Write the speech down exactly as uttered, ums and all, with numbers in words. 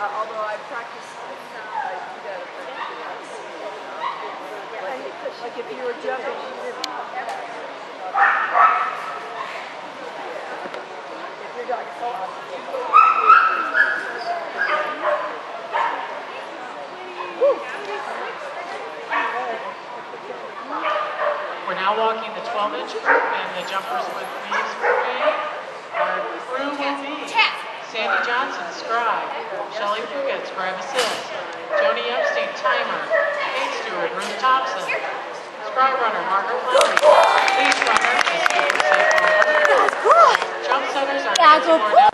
Uh, although I practice sound, I do that practice. Like, like if you were jumping, she didn't. If you're like, We're now walking the twelve inch and the jumpers with leaves for pay. Our crew will be Sandy Johnson, scribe, Shelley Puget, scribe assist, Joni Epstein, timer, Kate Stewart, Ruth Thompson, scribe runner, Margaret Lowry, police runner, Jump setters are